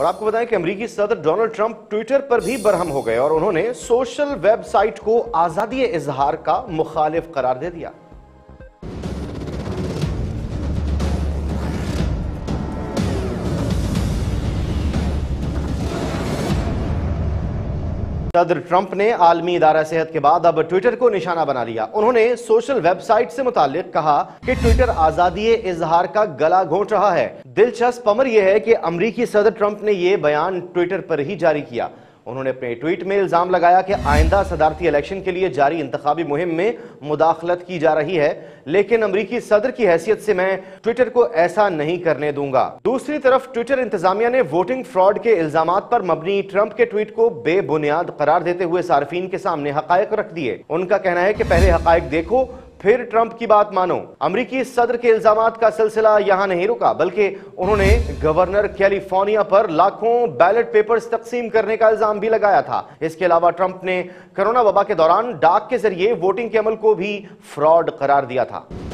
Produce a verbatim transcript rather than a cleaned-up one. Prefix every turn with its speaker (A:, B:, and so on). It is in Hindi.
A: और आपको बताएं कि अमेरिकी सदर डोनाल्ड ट्रंप ट्विटर पर भी बरहम हो गए और उन्होंने सोशल वेबसाइट को आजादी इजहार का मुखालिफ करार दे दिया। सदर ट्रंप ने आलमी इदारा सेहत के बाद अब ट्विटर को निशाना बना लिया। उन्होंने सोशल वेबसाइट से मुतालिक कहा कि ट्विटर आजादी इजहार का गला घोंट रहा है। दिलचस्प अमर यह है कि अमेरिकी सदर ट्रंप ने यह बयान ट्विटर पर ही जारी किया। उन्होंने अपने ट्वीट में इल्जाम लगाया कि आइंदा सदारती इलेक्शन के लिए जारी इंतखाबी मुहिम में मुदाखलत की जा रही है, लेकिन अमेरिकी सदर की हैसियत से मैं ट्विटर को ऐसा नहीं करने दूंगा। दूसरी तरफ ट्विटर इंतजामिया ने वोटिंग फ्रॉड के इल्जामात पर मबनी ट्रंप के ट्वीट को बेबुनियाद करार देते हुए सार्फिन के सामने हकायक रख दिए। उनका कहना है कि पहले हकायक देखो फिर ट्रंप की बात मानो। अमेरिकी सदर के इल्जामात का सिलसिला यहां नहीं रुका, बल्कि उन्होंने गवर्नर कैलिफोर्निया पर लाखों बैलेट पेपर्स तकसीम करने का इल्जाम भी लगाया था। इसके अलावा ट्रंप ने कोरोना वबा के दौरान डाक के जरिए वोटिंग के अमल को भी फ्रॉड करार दिया था।